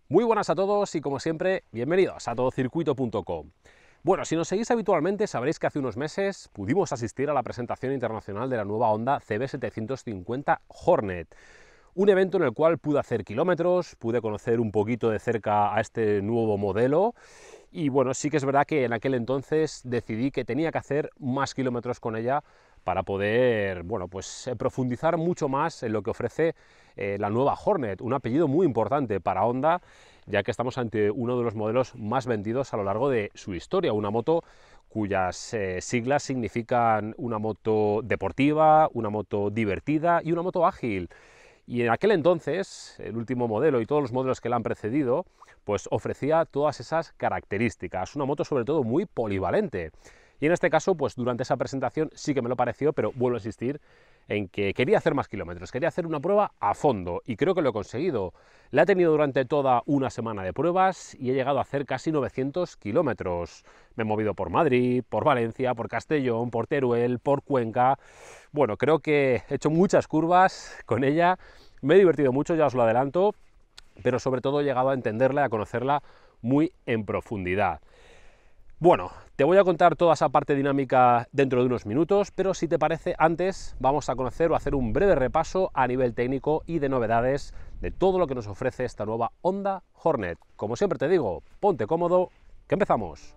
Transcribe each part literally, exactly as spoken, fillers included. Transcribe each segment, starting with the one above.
Muy buenas a todos y como siempre, bienvenidos a todo circuito punto com. Bueno, si nos seguís habitualmente sabréis que hace unos meses pudimos asistir a la presentación internacional de la nueva Honda C B setecientos cincuenta Hornet. Un evento en el cual pude hacer kilómetros, pude conocer un poquito de cerca a este nuevo modelo y bueno, sí que es verdad que en aquel entonces decidí que tenía que hacer más kilómetros con ella para poder, bueno, pues profundizar mucho más en lo que ofrece eh, la nueva Hornet, un apellido muy importante para Honda, ya que estamos ante uno de los modelos más vendidos a lo largo de su historia, una moto cuyas eh, siglas significan una moto deportiva, una moto divertida y una moto ágil. Y en aquel entonces, el último modelo y todos los modelos que la han precedido, pues ofrecía todas esas características. Una moto sobre todo muy polivalente. Y en este caso, pues durante esa presentación sí que me lo pareció, pero vuelvo a insistir en que quería hacer más kilómetros, quería hacer una prueba a fondo y creo que lo he conseguido. La he tenido durante toda una semana de pruebas y he llegado a hacer casi novecientos kilómetros. Me he movido por Madrid, por Valencia, por Castellón, por Teruel, por Cuenca. Bueno, creo que he hecho muchas curvas con ella, me he divertido mucho, ya os lo adelanto, pero sobre todo he llegado a entenderla y a conocerla muy en profundidad. Bueno, te voy a contar toda esa parte dinámica dentro de unos minutos, pero si te parece, antes vamos a conocer o hacer un breve repaso a nivel técnico y de novedades de todo lo que nos ofrece esta nueva Honda Hornet. Como siempre te digo, ponte cómodo, que empezamos.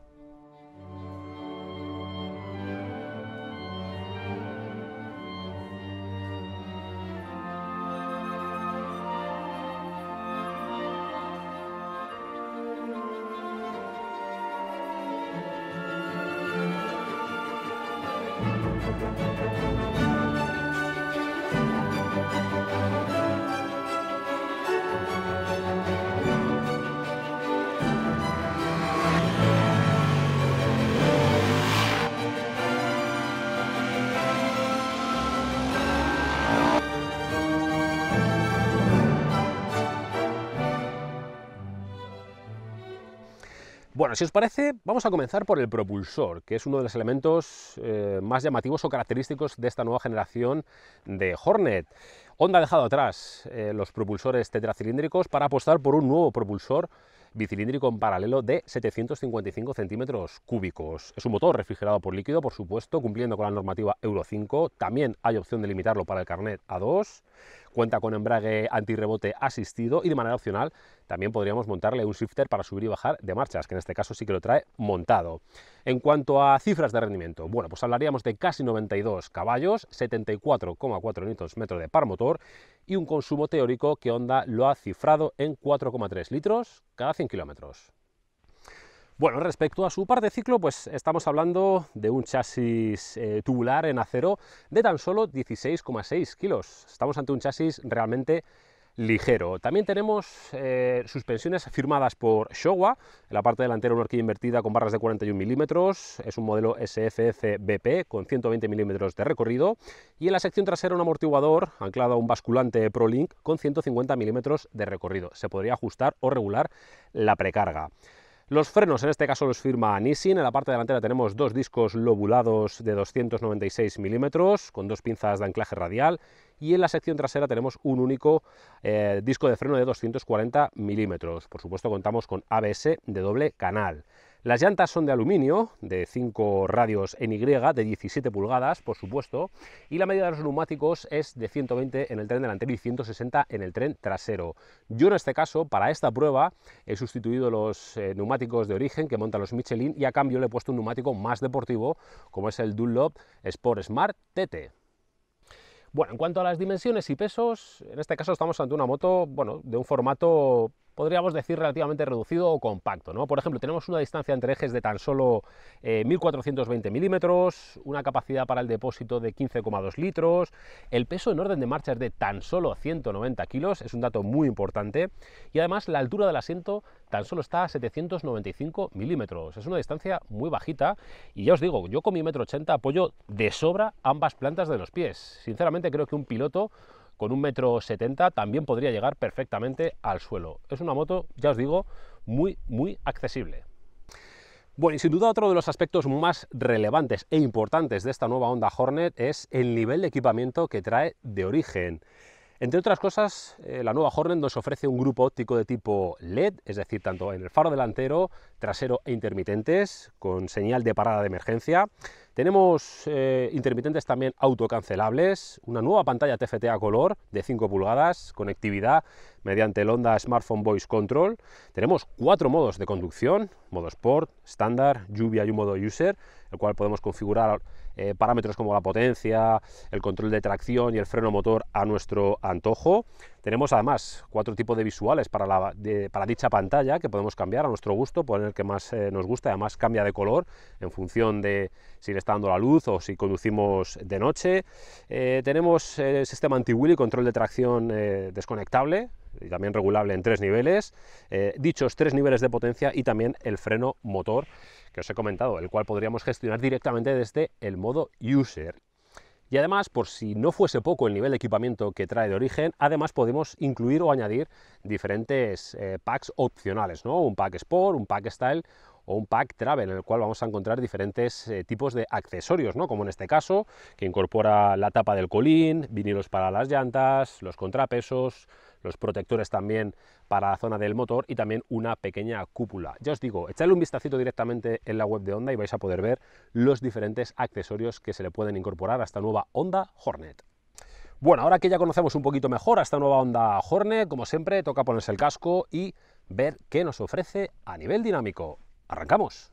Bueno, si os parece, vamos a comenzar por el propulsor, que es uno de los elementos eh, más llamativos o característicos de esta nueva generación de Hornet. Honda ha dejado atrás eh, los propulsores tetracilíndricos para apostar por un nuevo propulsor bicilíndrico en paralelo de setecientos cincuenta y cinco centímetros cúbicos. Es un motor refrigerado por líquido, por supuesto, cumpliendo con la normativa Euro cinco. También hay opción de limitarlo para el carnet A dos. Cuenta con embrague antirrebote asistido y de manera opcional también podríamos montarle un shifter para subir y bajar de marchas, que en este caso sí que lo trae montado. En cuanto a cifras de rendimiento, bueno, pues hablaríamos de casi noventa y dos caballos, setenta y cuatro coma cuatro newton metros de par motor y un consumo teórico que Honda lo ha cifrado en cuatro coma tres litros cada cien kilómetros. Bueno, respecto a su par de ciclo, pues estamos hablando de un chasis eh, tubular en acero de tan solo dieciséis coma seis kilos. Estamos ante un chasis realmente ligero. También tenemos eh, suspensiones firmadas por Showa, en la parte delantera una horquilla invertida con barras de cuarenta y un milímetros, es un modelo S F F B P con ciento veinte milímetros de recorrido, y en la sección trasera un amortiguador anclado a un basculante ProLink con ciento cincuenta milímetros de recorrido. Se podría ajustar o regular la precarga. Los frenos en este caso los firma Nissin. En la parte delantera tenemos dos discos lobulados de doscientos noventa y seis milímetros con dos pinzas de anclaje radial y en la sección trasera tenemos un único eh, disco de freno de doscientos cuarenta milímetros. Por supuesto contamos con A B S de doble canal. Las llantas son de aluminio, de cinco radios en Y, de diecisiete pulgadas, por supuesto, y la medida de los neumáticos es de ciento veinte en el tren delantero y ciento sesenta en el tren trasero. Yo en este caso, para esta prueba, he sustituido los eh, neumáticos de origen que montan los Michelin y a cambio le he puesto un neumático más deportivo, como es el Dunlop Sport Smart T T. Bueno, en cuanto a las dimensiones y pesos, en este caso estamos ante una moto, bueno, de un formato, podríamos decir, relativamente reducido o compacto, ¿no? Por ejemplo, tenemos una distancia entre ejes de tan solo eh, mil cuatrocientos veinte milímetros, una capacidad para el depósito de quince coma dos litros, el peso en orden de marcha es de tan solo ciento noventa kilos, es un dato muy importante, y además la altura del asiento tan solo está a setecientos noventa y cinco milímetros, es una distancia muy bajita, y ya os digo, yo con mi metro ochenta apoyo de sobra ambas plantas de los pies. Sinceramente creo que un piloto con un metro setenta también podría llegar perfectamente al suelo. Es una moto, ya os digo, muy, muy accesible. Bueno, y sin duda otro de los aspectos más relevantes e importantes de esta nueva Honda Hornet es el nivel de equipamiento que trae de origen. Entre otras cosas, eh, la nueva Hornet nos ofrece un grupo óptico de tipo L E D, es decir, tanto en el faro delantero, trasero e intermitentes, con señal de parada de emergencia. Tenemos eh, intermitentes también autocancelables, una nueva pantalla T F T a color de cinco pulgadas, conectividad mediante el Honda Smartphone Voice Control. Tenemos cuatro modos de conducción, modo Sport, estándar, lluvia y un modo User, el cual podemos configurar eh, parámetros como la potencia, el control de tracción y el freno motor a nuestro antojo. Tenemos además cuatro tipos de visuales para, la, de, para dicha pantalla que podemos cambiar a nuestro gusto, poner el que más eh, nos gusta, además cambia de color en función de si le está dando la luz o si conducimos de noche. Eh, tenemos el sistema anti-wheel y control de tracción eh, desconectable y también regulable en tres niveles, eh, dichos tres niveles de potencia y también el freno motor que os he comentado, el cual podríamos gestionar directamente desde el modo User. Y además, por si no fuese poco el nivel de equipamiento que trae de origen, además podemos incluir o añadir diferentes eh, packs opcionales, ¿no? Un pack Sport, un pack Style o un pack Travel, en el cual vamos a encontrar diferentes eh, tipos de accesorios, ¿no? Como en este caso, que incorpora la tapa del colín, vinilos para las llantas, los contrapesos, los protectores también para la zona del motor y también una pequeña cúpula. Ya os digo, echadle un vistacito directamente en la web de Honda y vais a poder ver los diferentes accesorios que se le pueden incorporar a esta nueva Honda Hornet. Bueno, ahora que ya conocemos un poquito mejor a esta nueva Honda Hornet, como siempre, toca ponerse el casco y ver qué nos ofrece a nivel dinámico. ¡Arrancamos!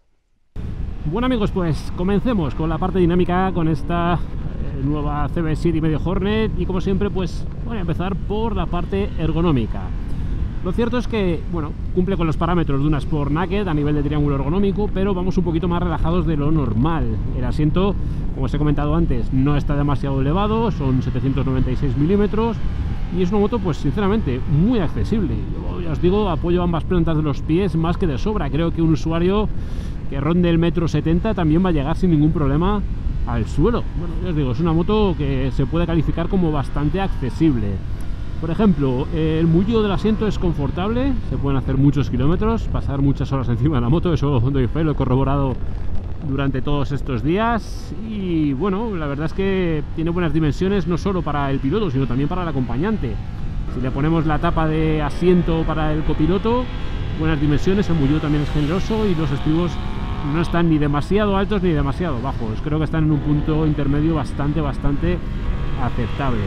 Bueno amigos, pues comencemos con la parte dinámica con esta eh, nueva C B siete y medio Hornet y como siempre pues voy a empezar por la parte ergonómica. Lo cierto es que, bueno, cumple con los parámetros de una Sport Naked a nivel de triángulo ergonómico, pero vamos un poquito más relajados de lo normal. El asiento, como os he comentado antes, no está demasiado elevado, son setecientos noventa y seis milímetros y es una moto, pues sinceramente, muy accesible. Yo ya os digo, apoyo ambas plantas de los pies más que de sobra. Creo que un usuario que ronde el metro setenta también va a llegar sin ningún problema al suelo. Bueno, ya os digo, es una moto que se puede calificar como bastante accesible. Por ejemplo, el mullido del asiento es confortable, se pueden hacer muchos kilómetros, pasar muchas horas encima de la moto, eso doy fe, lo he corroborado durante todos estos días. Y bueno, la verdad es que tiene buenas dimensiones no solo para el piloto, sino también para el acompañante. Si le ponemos la tapa de asiento para el copiloto, buenas dimensiones, el mullido también es generoso y los estribos no están ni demasiado altos ni demasiado bajos. Creo que están en un punto intermedio bastante, bastante aceptable.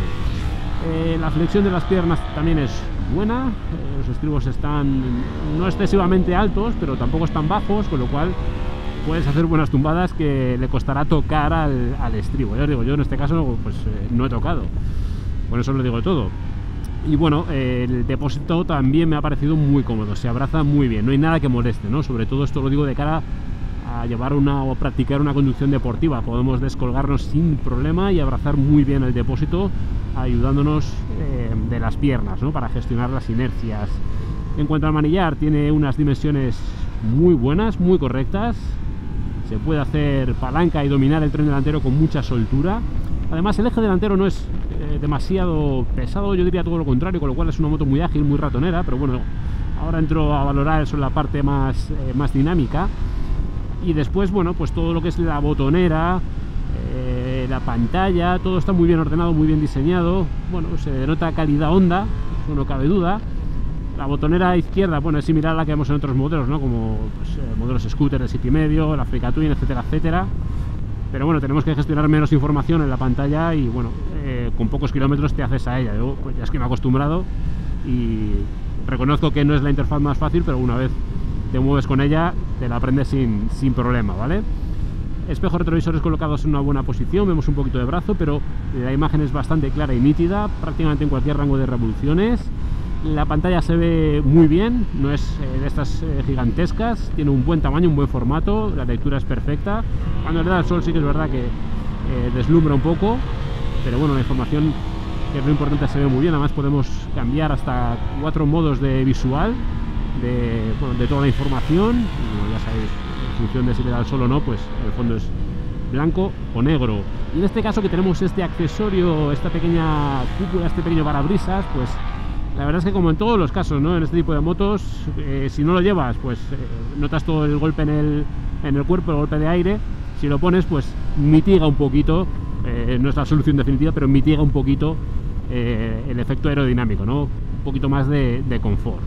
Eh, la flexión de las piernas también es buena, eh, los estribos están no excesivamente altos, pero tampoco están bajos, con lo cual puedes hacer buenas tumbadas que le costará tocar al, al estribo. Ya os digo, yo en este caso pues eh, no he tocado, por eso lo digo todo. Y bueno, eh, el depósito también me ha parecido muy cómodo, se abraza muy bien, no hay nada que moleste, ¿no? Sobre todo esto lo digo de cara a llevar una o practicar una conducción deportiva. Podemos descolgarnos sin problema y abrazar muy bien el depósito, ayudándonos eh, de las piernas, ¿no? Para gestionar las inercias. En cuanto al manillar, tiene unas dimensiones muy buenas, muy correctas. Se puede hacer palanca y dominar el tren delantero con mucha soltura. Además, el eje delantero no es eh, demasiado pesado, yo diría todo lo contrario, con lo cual es una moto muy ágil, muy ratonera, pero bueno, ahora entro a valorar eso en la parte más, eh, más dinámica. Y después, bueno, pues todo lo que es la botonera, eh, la pantalla, todo está muy bien ordenado, muy bien diseñado. Bueno, se denota calidad Honda, eso no cabe duda. La botonera izquierda, bueno, es similar a la que vemos en otros modelos, ¿no? Como pues, eh, modelos scooter de siete y medio, la Africa Twin, etcétera, etcétera. Pero bueno, tenemos que gestionar menos información en la pantalla y bueno, eh, con pocos kilómetros te haces a ella. Yo pues ya es que me he acostumbrado y reconozco que no es la interfaz más fácil, pero una vez te mueves con ella, te la aprendes sin, sin problema, ¿vale? Espejos retrovisores colocados en una buena posición, vemos un poquito de brazo, pero la imagen es bastante clara y nítida, prácticamente en cualquier rango de revoluciones. La pantalla se ve muy bien, no es eh, de estas eh, gigantescas, tiene un buen tamaño, un buen formato, la lectura es perfecta. Cuando le da el sol sí que es verdad que eh, deslumbra un poco, pero bueno, la información, que es lo importante, se ve muy bien. Además podemos cambiar hasta cuatro modos de visual de, bueno, de toda la información. Y, bueno, ya sabéis, en función de si le da el sol o no, pues el fondo es blanco o negro. Y en este caso que tenemos este accesorio, esta pequeña cúpula, este pequeño parabrisas, pues la verdad es que como en todos los casos, ¿no? En este tipo de motos, eh, si no lo llevas, pues eh, notas todo el golpe en el, en el cuerpo, el golpe de aire. Si lo pones, pues mitiga un poquito, eh, no es la solución definitiva, pero mitiga un poquito eh, el efecto aerodinámico, ¿no? Un poquito más de, de confort.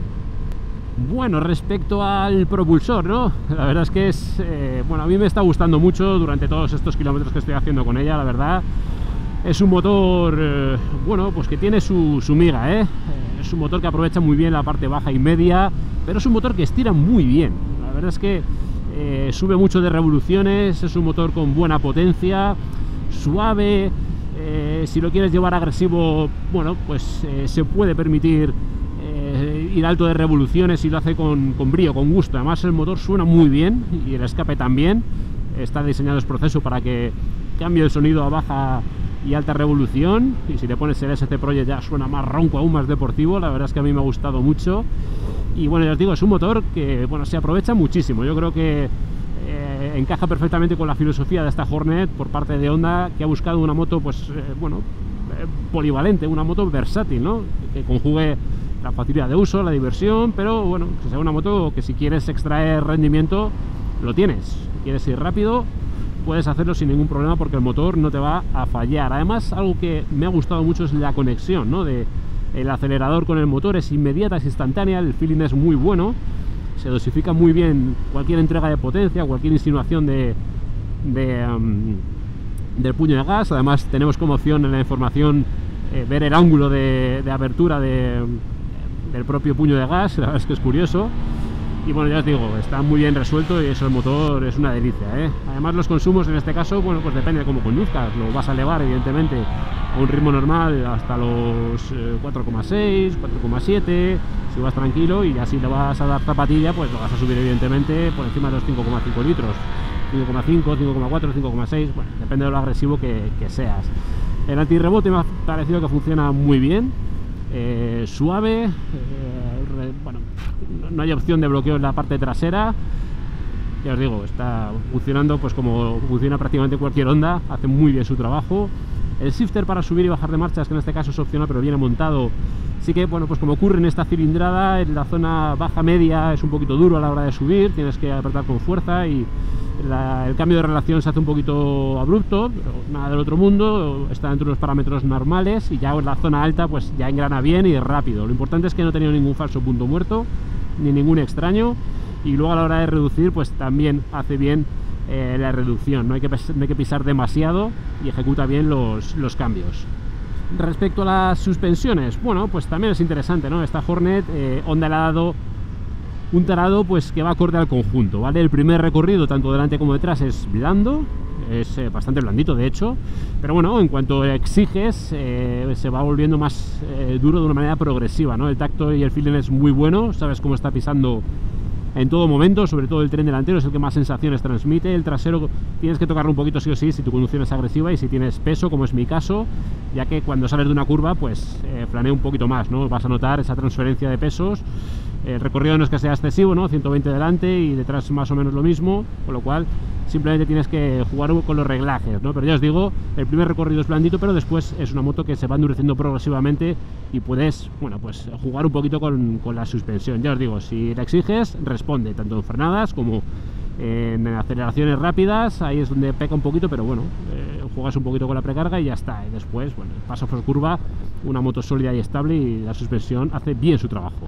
Bueno, respecto al propulsor, ¿no? La verdad es que es, eh, bueno, a mí me está gustando mucho durante todos estos kilómetros que estoy haciendo con ella, la verdad. Es un motor, eh, bueno, pues que tiene su, su miga, ¿eh? Es un motor que aprovecha muy bien la parte baja y media, pero es un motor que estira muy bien. La verdad es que eh, sube mucho de revoluciones, es un motor con buena potencia, suave. Eh, si lo quieres llevar agresivo, bueno, pues eh, se puede permitir eh, ir alto de revoluciones y lo hace con, con brío, con gusto. Además el motor suena muy bien y el escape también. Está diseñado el proceso para que cambie el sonido a baja y alta revolución, y si le pones el S C Project ya suena más ronco, aún más deportivo. La verdad es que a mí me ha gustado mucho y bueno, ya os digo, es un motor que bueno, se aprovecha muchísimo. Yo creo que eh, encaja perfectamente con la filosofía de esta Hornet por parte de Honda, que ha buscado una moto pues eh, bueno, eh, polivalente, una moto versátil, ¿no? Que conjugue la facilidad de uso, la diversión, pero bueno, que sea una moto que si quieres extraer rendimiento lo tienes. Si quieres ir rápido puedes hacerlo sin ningún problema porque el motor no te va a fallar. Además, algo que me ha gustado mucho es la conexión, ¿no? De el acelerador con el motor, es inmediata, es instantánea, el feeling es muy bueno, se dosifica muy bien cualquier entrega de potencia, cualquier insinuación de, de um, del puño de gas. Además tenemos como opción en la información eh, ver el ángulo de, de abertura de, del propio puño de gas. La verdad es que es curioso. Y bueno, ya os digo, está muy bien resuelto y eso, el motor es una delicia, ¿eh? Además los consumos en este caso, bueno, pues depende de cómo conduzcas. Lo vas a elevar evidentemente a un ritmo normal hasta los eh, cuatro coma seis, cuatro coma siete, si vas tranquilo, y ya si le vas a dar zapatilla, pues lo vas a subir evidentemente por encima de los cinco coma cinco litros, cinco coma cinco, cinco coma cuatro, cinco coma seis, bueno, depende de lo agresivo que, que seas. El antirrebote me ha parecido que funciona muy bien, eh, suave, eh, re, bueno, no hay opción de bloqueo en la parte trasera. Ya os digo, está funcionando pues como funciona prácticamente cualquier Honda, hace muy bien su trabajo. El shifter para subir y bajar de marchas, que en este caso es opcional pero viene montado, sí que bueno, pues como ocurre en esta cilindrada, en la zona baja media es un poquito duro a la hora de subir, tienes que apretar con fuerza y la, el cambio de relación se hace un poquito abrupto, pero nada del otro mundo, está dentro de los parámetros normales, y ya en la zona alta pues ya engrana bien y rápido. Lo importante es que no he tenido ningún falso punto muerto ni ningún extraño, y luego a la hora de reducir pues también hace bien eh, la reducción, no hay, que, no hay que pisar demasiado y ejecuta bien los, los cambios. Respecto a las suspensiones, bueno, pues también es interesante, ¿no? Esta Hornet, eh, Honda le ha dado un tarado pues que va acorde al conjunto, ¿vale? El primer recorrido, tanto delante como detrás, es blando, es eh, bastante blandito de hecho, pero bueno, en cuanto exiges eh, se va volviendo más eh, duro de una manera progresiva, ¿no? El tacto y el feeling es muy bueno, sabes cómo está pisando en todo momento, sobre todo el tren delantero es el que más sensaciones transmite. El trasero tienes que tocarlo un poquito sí o sí si tu conducción es agresiva y si tienes peso, como es mi caso, ya que cuando sales de una curva pues eh, planea un poquito más, ¿no? Vas a notar esa transferencia de pesos. El recorrido no es que sea excesivo, ¿no? ciento veinte delante y detrás más o menos lo mismo, con lo cual simplemente tienes que jugar con los reglajes, ¿no? Pero ya os digo, el primer recorrido es blandito, pero después es una moto que se va endureciendo progresivamente y puedes, bueno, pues jugar un poquito con, con la suspensión. Ya os digo, si la exiges, responde, tanto en frenadas como en aceleraciones rápidas, ahí es donde peca un poquito, pero bueno, eh, juegas un poquito con la precarga y ya está. Y después, bueno, paso por curva, una moto sólida y estable y la suspensión hace bien su trabajo.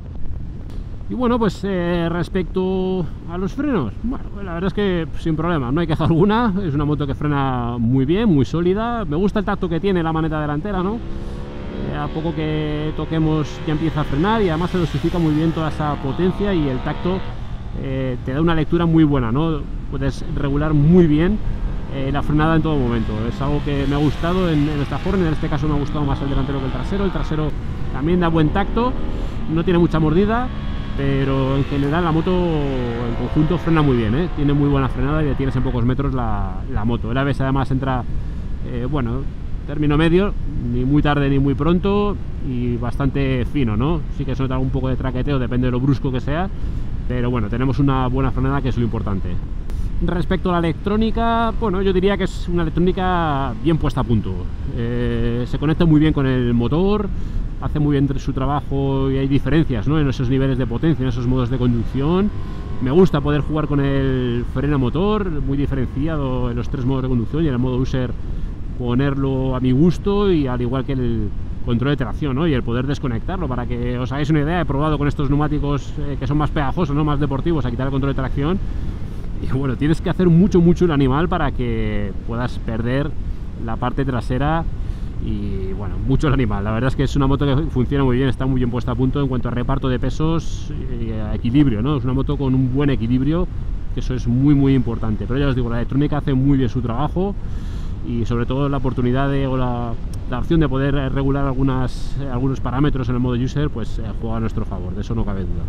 Y bueno, pues eh, respecto a los frenos, bueno, la verdad es que sin problema, no hay queja alguna, es una moto que frena muy bien, muy sólida. Me gusta el tacto que tiene la maneta delantera, ¿no? Eh, a poco que toquemos ya empieza a frenar y además se dosifica muy bien toda esa potencia y el tacto eh, te da una lectura muy buena, ¿no? Puedes regular muy bien eh, la frenada en todo momento. Es algo que me ha gustado en, en esta Hornet. En este caso me ha gustado más el delantero que el trasero. El trasero también da buen tacto, no tiene mucha mordida, pero en general la moto en conjunto frena muy bien, ¿eh? Tiene muy buena frenada y detienes en pocos metros la, la moto. El A B S además entra, eh, bueno, término medio, ni muy tarde ni muy pronto y bastante fino, ¿no? Sí que se nota un poco de traqueteo, depende de lo brusco que sea, pero bueno, tenemos una buena frenada, que es lo importante. Respecto a la electrónica, bueno, yo diría que es una electrónica bien puesta a punto. Eh, se conecta muy bien con el motor, hace muy bien su trabajo y hay diferencias, ¿no? En esos niveles de potencia, en esos modos de conducción. Me gusta poder jugar con el freno motor, muy diferenciado en los tres modos de conducción, y en el modo user ponerlo a mi gusto, y al igual que el, control de tracción, ¿no? Y el poder desconectarlo. Para que os hagáis una idea, he probado con estos neumáticos eh, que son más pegajosos, ¿no? Más deportivos, a quitar el control de tracción. Y bueno, tienes que hacer mucho, mucho el animal para que puedas perder la parte trasera. Y bueno, mucho el animal. La verdad es que es una moto que funciona muy bien, está muy bien puesta a punto en cuanto a reparto de pesos y a equilibrio, ¿no? Es una moto con un buen equilibrio, que eso es muy, muy importante. Pero ya os digo, la electrónica hace muy bien su trabajo. Y sobre todo la oportunidad de, o la, la opción de poder regular algunas, eh, algunos parámetros en el modo user, pues eh, juega a nuestro favor, de eso no cabe duda.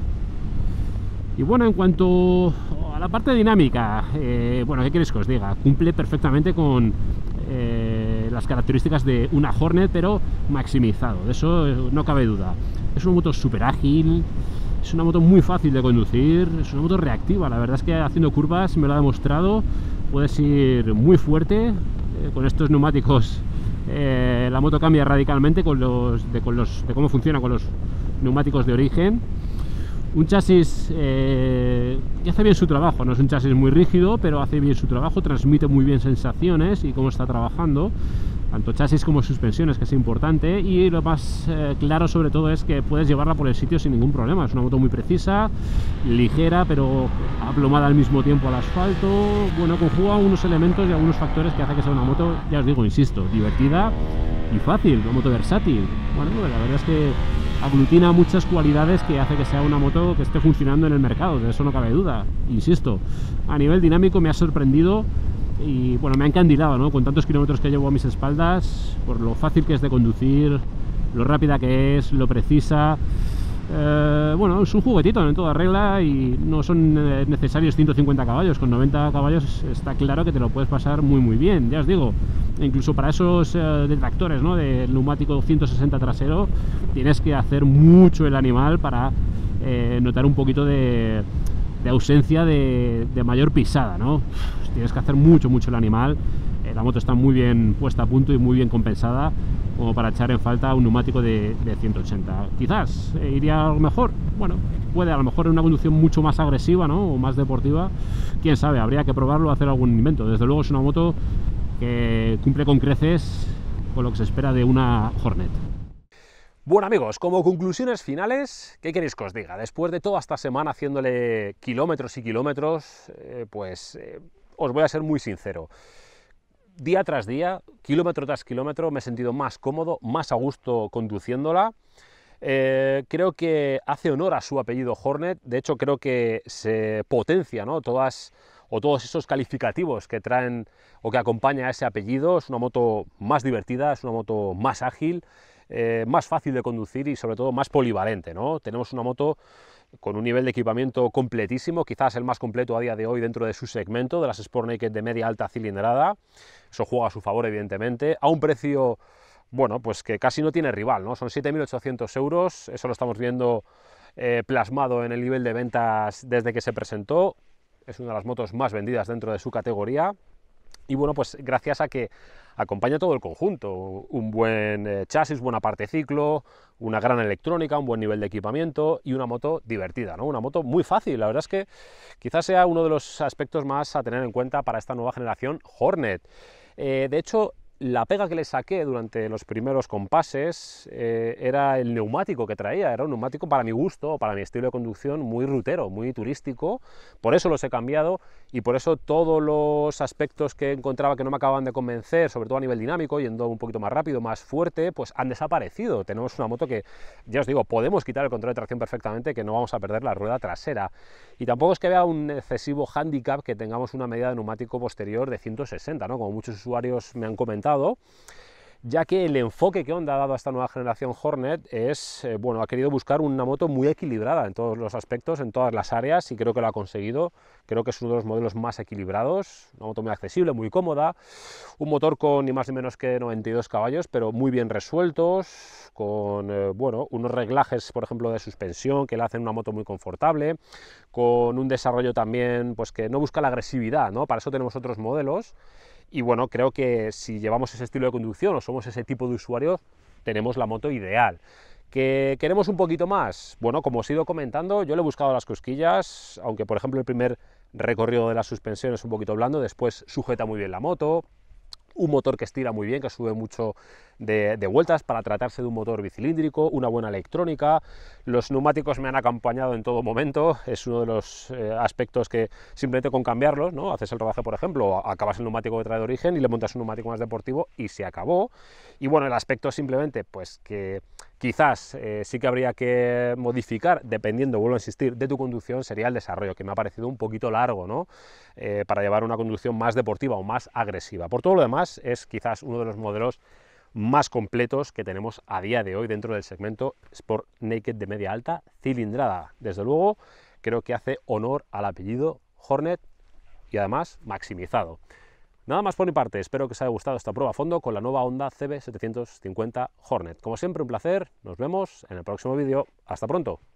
Y bueno, en cuanto a la parte dinámica, eh, bueno, ¿qué queréis que os diga? Cumple perfectamente con eh, las características de una Hornet, pero maximizado, de eso eh, no cabe duda. Es una moto súper ágil, es una moto muy fácil de conducir, es una moto reactiva, la verdad es que haciendo curvas me lo ha demostrado. Puedes ir muy fuerte, eh, con estos neumáticos eh, la moto cambia radicalmente con los, de, con los, de cómo funciona con los neumáticos de origen. Un chasis eh, que hace bien su trabajo, no es un chasis muy rígido, pero hace bien su trabajo, transmite muy bien sensaciones y cómo está trabajando, tanto chasis como suspensiones, que es importante. Y lo más eh, claro sobre todo es que puedes llevarla por el sitio sin ningún problema. Es una moto muy precisa, ligera, pero aplomada al mismo tiempo al asfalto. Bueno, conjuga unos elementos y algunos factores que hace que sea una moto, ya os digo, insisto, divertida y fácil, una moto versátil. Bueno, la verdad es que aglutina muchas cualidades que hace que sea una moto que esté funcionando en el mercado, de eso no cabe duda. Insisto, a nivel dinámico me ha sorprendido y bueno, me ha encandilado, ¿no? Con tantos kilómetros que llevo a mis espaldas, por lo fácil que es de conducir, lo rápida que es, lo precisa. Eh, bueno, es un juguetito en toda regla y no son necesarios ciento cincuenta caballos. Con noventa caballos está claro que te lo puedes pasar muy muy bien, ya os digo. Incluso para esos eh, detractores, ¿no?, del neumático ciento sesenta trasero, tienes que hacer mucho el animal para eh, notar un poquito de, de ausencia de, de mayor pisada, ¿no? Tienes que hacer mucho mucho el animal. Eh, la moto está muy bien puesta a punto y muy bien compensada como para echar en falta un neumático de, de ciento ochenta. Quizás eh, iría a lo mejor, bueno, puede a lo mejor en una conducción mucho más agresiva, ¿no?, o más deportiva, quién sabe, habría que probarlo, hacer algún invento. Desde luego es una moto que cumple con creces con lo que se espera de una Hornet. Bueno amigos, como conclusiones finales, ¿qué queréis que os diga? Después de toda esta semana haciéndole kilómetros y kilómetros, eh, pues eh, os voy a ser muy sincero. Día tras día, kilómetro tras kilómetro, me he sentido más cómodo, más a gusto conduciéndola. Eh, creo que hace honor a su apellido Hornet. De hecho, creo que se potencia, ¿no?, todas o todos esos calificativos que traen o que acompaña a ese apellido. Es una moto más divertida, es una moto más ágil, eh, más fácil de conducir y sobre todo más polivalente, ¿no? Tenemos una moto con un nivel de equipamiento completísimo, quizás el más completo a día de hoy dentro de su segmento, de las Sport Naked de media alta cilindrada. Eso juega a su favor, evidentemente, a un precio, bueno, pues que casi no tiene rival, ¿no? Son siete mil ochocientos euros, eso lo estamos viendo eh, plasmado en el nivel de ventas desde que se presentó. Es una de las motos más vendidas dentro de su categoría. Y bueno, pues gracias a que acompaña todo el conjunto, un buen eh, chasis, buena parte ciclo, una gran electrónica, un buen nivel de equipamiento y una moto divertida, ¿no? Una moto muy fácil. La verdad es que quizás sea uno de los aspectos más a tener en cuenta para esta nueva generación Hornet. Eh, de hecho, la pega que le saqué durante los primeros compases eh, era el neumático que traía. Era un neumático, para mi gusto, para mi estilo de conducción, muy rutero, muy turístico. Por eso los he cambiado y por eso todos los aspectos que encontraba que no me acababan de convencer, sobre todo a nivel dinámico, yendo un poquito más rápido, más fuerte, pues han desaparecido. Tenemos una moto que, ya os digo, podemos quitar el control de tracción perfectamente, que no vamos a perder la rueda trasera. Y tampoco es que vea un excesivo hándicap que tengamos una medida de neumático posterior de ciento sesenta, ¿no?, como muchos usuarios me han comentado, ya que el enfoque que Honda ha dado a esta nueva generación Hornet es, eh, bueno, ha querido buscar una moto muy equilibrada en todos los aspectos, en todas las áreas, y creo que lo ha conseguido. Creo que es uno de los modelos más equilibrados, una moto muy accesible, muy cómoda, un motor con ni más ni menos que noventa y dos caballos, pero muy bien resueltos, con, eh, bueno, unos reglajes, por ejemplo, de suspensión que le hacen una moto muy confortable, con un desarrollo también, pues que no busca la agresividad, ¿no? Para eso tenemos otros modelos. Y bueno, creo que si llevamos ese estilo de conducción o somos ese tipo de usuario, tenemos la moto ideal. ¿Que queremos un poquito más? Bueno, como os he ido comentando, yo le he buscado las cosquillas, aunque por ejemplo el primer recorrido de la suspensión es un poquito blando, después sujeta muy bien la moto, un motor que estira muy bien, que sube mucho de, de vueltas para tratarse de un motor bicilíndrico, una buena electrónica. Los neumáticos me han acompañado en todo momento, es uno de los eh, aspectos que simplemente con cambiarlos, ¿no? Haces el rodaje, por ejemplo, acabas el neumático que trae de origen y le montas un neumático más deportivo y se acabó. Y bueno, el aspecto simplemente, pues que quizás eh, sí que habría que modificar, dependiendo, vuelvo a insistir, de tu conducción, sería el desarrollo, que me ha parecido un poquito largo, ¿no? Eh, para llevar una conducción más deportiva o más agresiva. Por todo lo demás, es quizás uno de los modelos más completos que tenemos a día de hoy dentro del segmento Sport Naked de media alta cilindrada. Desde luego, creo que hace honor al apellido Hornet y además maximizado. Nada más por mi parte, espero que os haya gustado esta prueba a fondo con la nueva Honda C B setecientos cincuenta Hornet. Como siempre, un placer, nos vemos en el próximo vídeo. Hasta pronto.